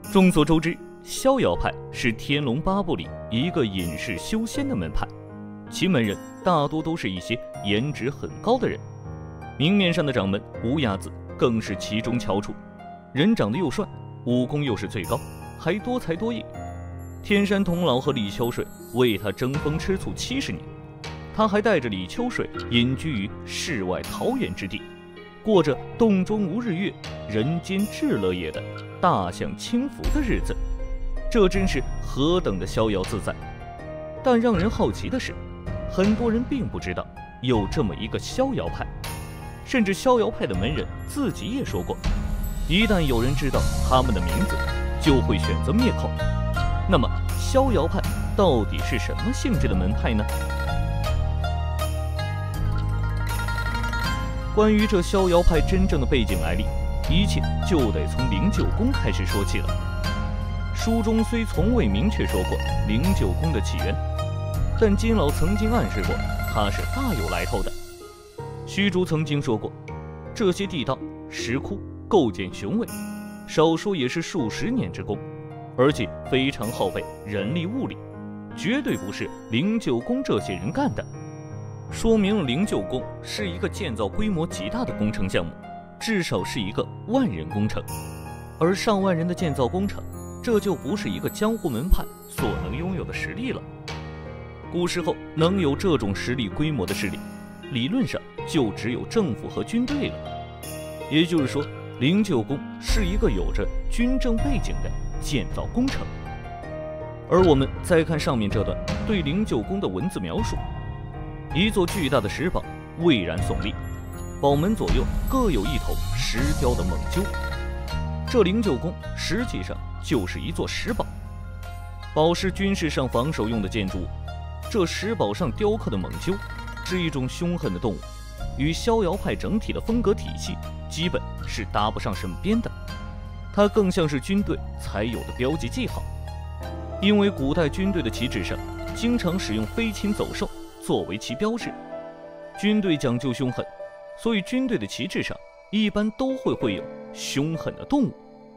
众所周知，逍遥派是天龙八部里一个隐士修仙的门派，其门人大多都是一些颜值很高的人。明面上的掌门无崖子更是其中翘楚，人长得又帅，武功又是最高，还多才多艺。天山童姥和李秋水为他争风吃醋70年，他还带着李秋水隐居于世外桃源之地，过着洞中无日月，人间至乐业的大享清福的日子，这真是何等的逍遥自在。但让人好奇的是，很多人并不知道有这么一个逍遥派，甚至逍遥派的门人自己也说过，一旦有人知道他们的名字，就会选择灭口。那么逍遥派到底是什么性质的门派呢？关于这逍遥派真正的背景来历，一切就得从灵鹫宫开始说起了。书中虽从未明确说过灵鹫宫的起源，但金老曾经暗示过它是大有来头的。虚竹曾经说过，这些地道石窟构建雄伟，少说也是数十年之功，而且非常耗费人力物力，绝对不是灵鹫宫这些人干的，说明了灵鹫宫是一个建造规模极大的工程项目，至少是一个万人工程。而上万人的建造工程，这就不是一个江湖门派所能拥有的实力了。古时候能有这种实力规模的势力，理论上就只有政府和军队了。也就是说，灵鹫宫是一个有着军政背景的建造工程。而我们再看上面这段对灵鹫宫的文字描述，一座巨大的石堡巍然耸立，堡门左右各有一头石雕的猛鸠。这灵鹫宫实际上就是一座石堡，堡是军事上防守用的建筑物。这石堡上雕刻的猛鸠是一种凶狠的动物，与逍遥派整体的风格体系基本是搭不上什么边的。它更像是军队才有的标记记号，因为古代军队的旗帜上经常使用飞禽走兽作为其标志。军队讲究凶狠，所以军队的旗帜上一般都会绘有凶狠的动物。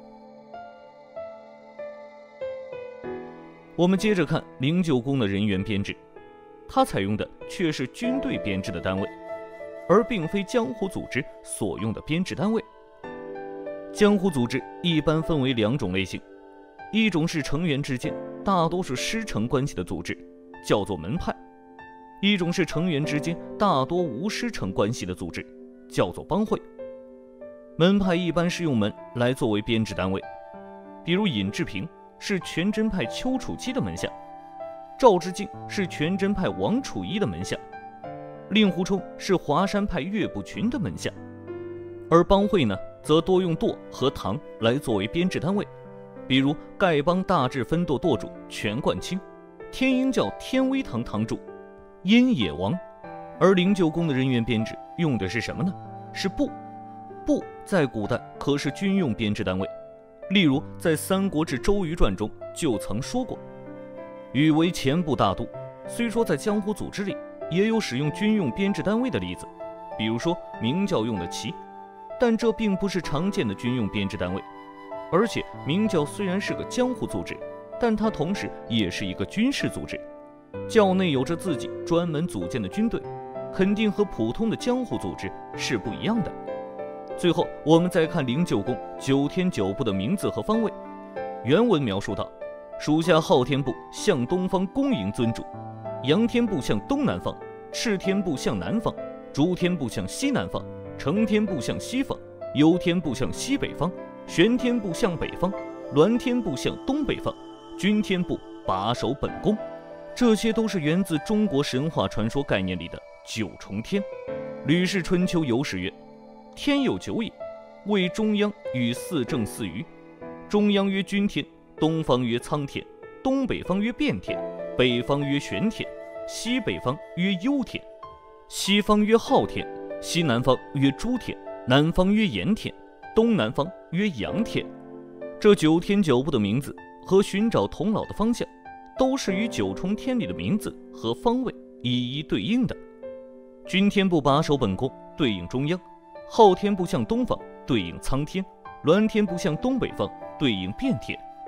我们接着看灵鹫宫的人员编制，它采用的却是军队编制的单位，而并非江湖组织所用的编制单位。江湖组织一般分为2种类型，一种是成员之间大多是师承关系的组织，叫做门派；一种是成员之间大多无师承关系的组织，叫做帮会。门派一般是用门来作为编制单位，比如尹志平是全真派丘处机的门下，赵之敬是全真派王处一的门下，令狐冲是华山派岳不群的门下。而帮会呢，则多用舵和堂来作为编制单位，比如丐帮大智分舵舵主全冠清，天鹰教天威堂堂主阴野王。而灵鹫宫的人员编制用的是什么呢？是部。部在古代可是军用编制单位，例如在《三国志·周瑜传》中就曾说过，禹为前部大都。虽说在江湖组织里也有使用军用编制单位的例子，比如说明教用的旗，但这并不是常见的军用编制单位。而且明教虽然是个江湖组织，但它同时也是一个军事组织，教内有着自己专门组建的军队，肯定和普通的江湖组织是不一样的。最后我们再看灵鹫宫9天9部的名字和方位。原文描述到，属下昊天部向东方恭迎尊主，阳天部向东南方，赤天部向南方，诸天部向西南方，承天部向西方，幽天部向西北方，玄天部向北方，鸾天部向东北方，君天部把守本宫。这些都是源自中国神话传说概念里的9重天。吕氏春秋有史曰，天有9也，谓中央与四正四余。中央曰君天，东方曰苍天，东北方曰变天，北方曰玄天，西北方曰幽天，西方曰昊天，西南方曰诸天，南方曰炎天，东南方曰阳天。这9天9部的名字和寻找童姥的方向，都是与9重天里的名字和方位一一对应的。君天部把守本宫，对应中央；昊天部向东方，对应苍天；鸾天部向东北方，对应变天；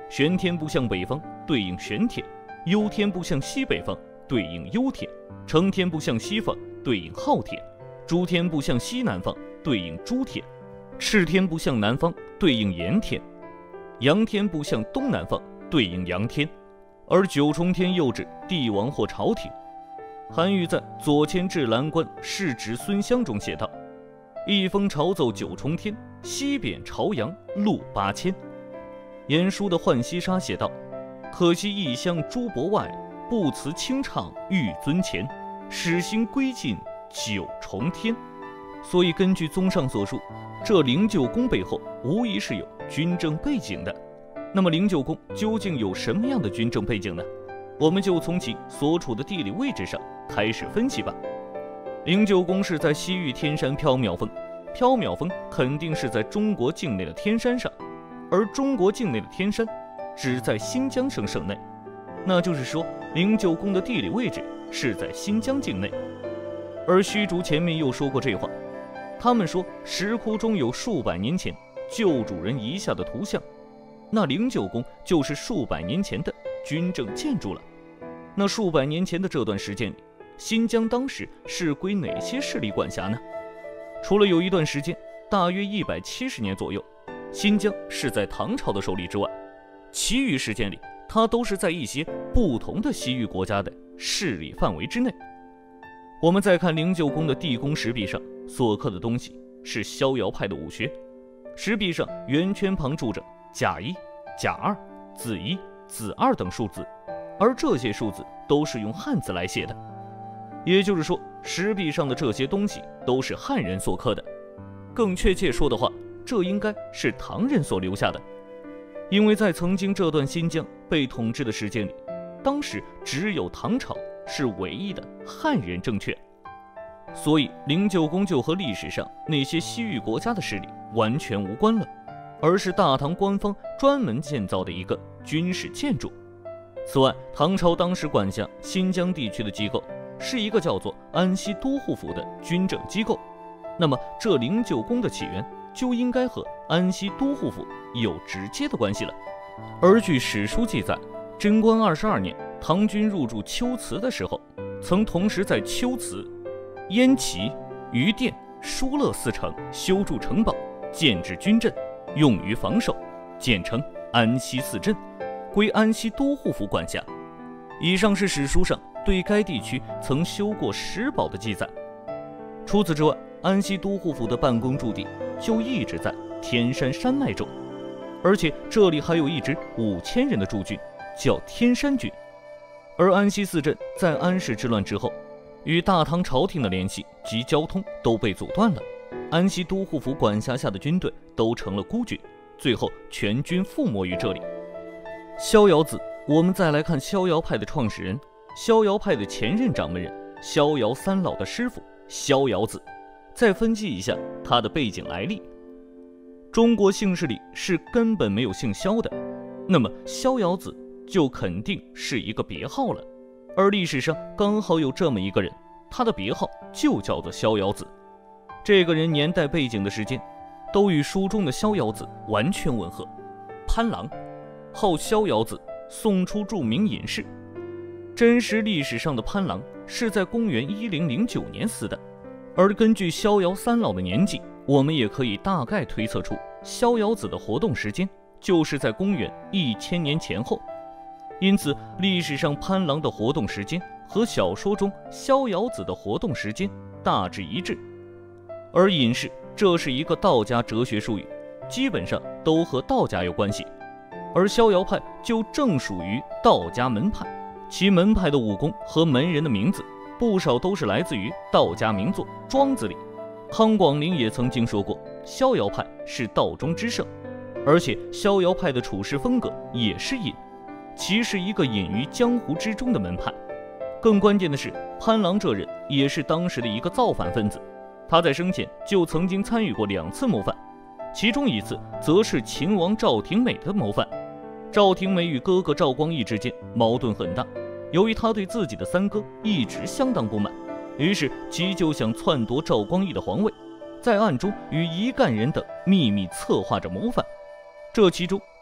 玄天不向北方，对应玄天；幽天不向西北方，对应幽天；承天不向西方，对应昊天；诸天不向西南方，对应诸天；赤天不向南方，对应炎天；阳天不向东南方，对应阳天。而九重天又指帝王或朝廷。韩愈在《左迁至蓝关世侄孙襄》中写道：“一封朝奏九重天，西贬朝阳路8000。”晏殊的《浣溪沙》写道：“可惜异乡诸伯外，不辞清唱玉尊前。始兴归尽九重天。”所以根据综上所述，这灵鹫宫背后无疑是有军政背景的。那么灵鹫宫究竟有什么样的军政背景呢？我们就从其所处的地理位置上开始分析吧。灵鹫宫是在西域天山缥缈峰，缥缈峰肯定是在中国境内的天山上，而中国境内的天山只在新疆省内，那就是说灵鹫宫的地理位置是在新疆境内。而虚竹前面又说过这话，他们说石窟中有数百年前旧主人遗下的图像，那灵鹫宫就是数百年前的军政建筑了。那数百年前的这段时间里，新疆当时是归哪些势力管辖呢？除了有一段时间，大约170年左右，新疆是在唐朝的手里之外，其余时间里，它都是在一些不同的西域国家的势力范围之内。我们再看灵鹫宫的地宫石壁上所刻的东西是逍遥派的武学，石壁上圆圈旁注着甲1、甲2、子1、子2等数字，而这些数字都是用汉字来写的。也就是说，石壁上的这些东西都是汉人所刻的。更确切说的话，这应该是唐人所留下的，因为在曾经这段新疆被统治的时间里，当时只有唐朝是唯一的汉人政权，所以灵鹫宫就和历史上那些西域国家的势力完全无关了，而是大唐官方专门建造的一个军事建筑。此外，唐朝当时管辖新疆地区的机构是一个叫做安西都护府的军政机构，那么这灵鹫宫的起源就应该和安西都护府有直接的关系了。而据史书记载，贞观22年，唐军入驻龟兹的时候，曾同时在龟兹、燕齐、余店、疏勒4城修筑城堡，建制军阵，用于防守，简称安西4镇，归安西都护府管辖。以上是史书上对该地区曾修过石堡的记载。除此之外，安西都护府的办公驻地就一直在天山山脉中，而且这里还有一支5000人的驻军，叫天山军。而安西4镇在安史之乱之后，与大唐朝廷的联系及交通都被阻断了，安西都护府管辖下的军队都成了孤军，最后全军覆没于这里。逍遥子，我们再来看逍遥派的创始人，逍遥派的前任掌门人，逍遥3老的师傅逍遥子。再分析一下他的背景来历。中国姓氏里是根本没有姓萧的，那么逍遥子就肯定是一个别号了。而历史上刚好有这么一个人，他的别号就叫做逍遥子。这个人年代背景的时间都与书中的逍遥子完全吻合。潘郎，号逍遥子，宋初著名隐士。真实历史上的潘郎是在公元1009年死的。而根据逍遥3老的年纪，我们也可以大概推测出逍遥子的活动时间就是在公元1000年前后。因此历史上潘郎的活动时间和小说中逍遥子的活动时间大致一致。而隐士，这是一个道家哲学术语，基本上都和道家有关系，而逍遥派就正属于道家门派，其门派的武功和门人的名字不少都是来自于道家名作《庄子》里。康广陵也曾经说过，逍遥派是道中之圣，而且逍遥派的处事风格也是隐，其是一个隐于江湖之中的门派。更关键的是，潘郎这人也是当时的一个造反分子，他在生前就曾经参与过2次谋反，其中一次则是秦王赵廷美的谋反。赵廷美与哥哥赵光义之间矛盾很大，由于他对自己的3哥一直相当不满，于是其就想篡夺赵光义的皇位，在暗中与一干人等秘密策划着谋反。这其中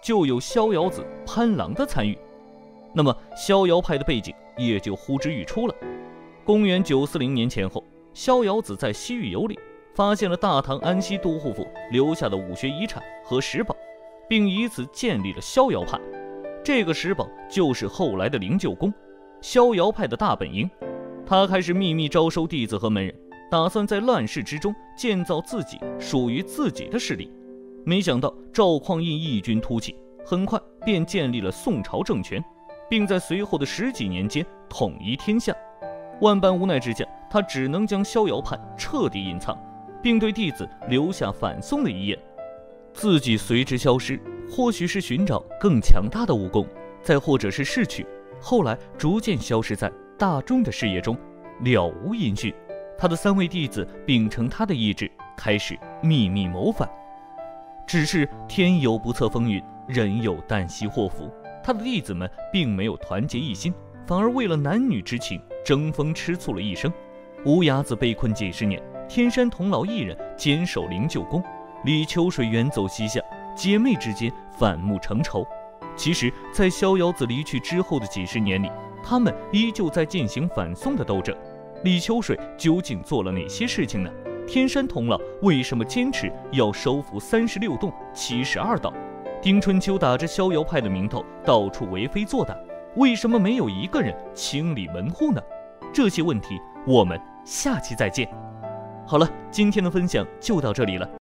就有逍遥子潘郎的参与。那么逍遥派的背景也就呼之欲出了。公元940年前后，逍遥子在西域游历，发现了大唐安西都护府留下的武学遗产和石宝，并以此建立了逍遥派。这个石宝就是后来的灵鹫宫，逍遥派的大本营。他开始秘密招收弟子和门人，打算在乱世之中建造自己属于自己的势力。没想到赵匡胤异军突起，很快便建立了宋朝政权，并在随后的10几年间统一天下。万般无奈之下，他只能将逍遥派彻底隐藏，并对弟子留下反宋的遗言。自己随之消失，或许是寻找更强大的武功，再或者是逝去，后来逐渐消失在大众的视野中，了无音讯。他的3位弟子秉承他的意志，开始秘密谋反。只是天有不测风云，人有旦夕祸福，他的弟子们并没有团结一心，反而为了男女之情争风吃醋了一生。乌鸦子被困几10年，天山童姥一人坚守灵鹫宫，李秋水远走西夏，姐妹之间反目成仇。其实在逍遥子离去之后的几10年里，他们依旧在进行反宋的斗争。李秋水究竟做了哪些事情呢？天山童姥为什么坚持要收复36洞72道？丁春秋打着逍遥派的名头到处为非作歹，为什么没有一个人清理门户呢？这些问题我们下期再见。好了，今天的分享就到这里了。